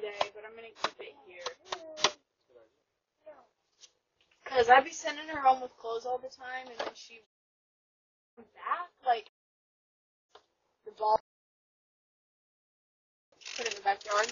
today, but I'm gonna keep it here. Cause I be sending her home with clothes all the time, and then she comes back like the ball put in the backyard.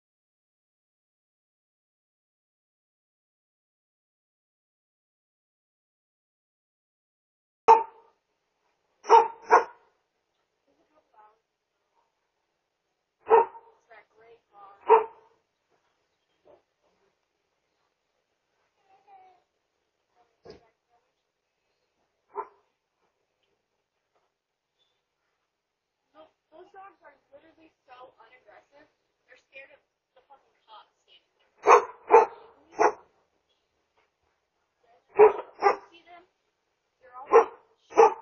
Those dogs are literally so unaggressive. They're scared of the fucking cops standing there. See them? They're all like shit.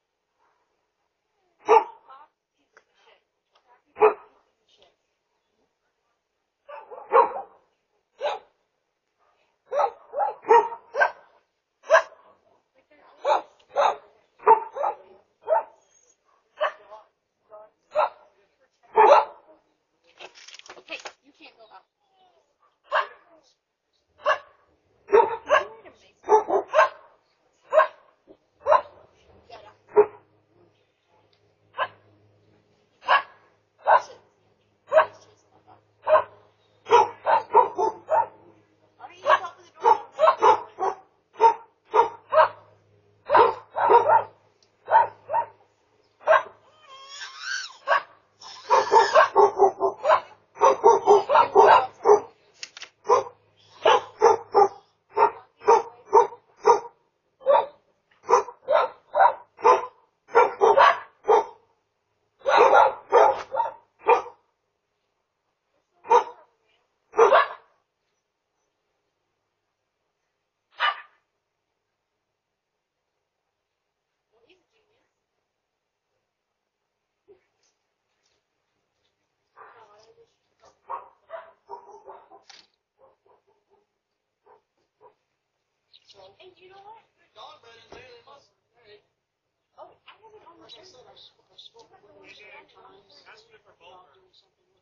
Cops, pieces of shit. Traffic, pieces of shit. Hey, you can't go out. And you know what? Oh, I have it on my phone. I spoke with her times. Ask her for both.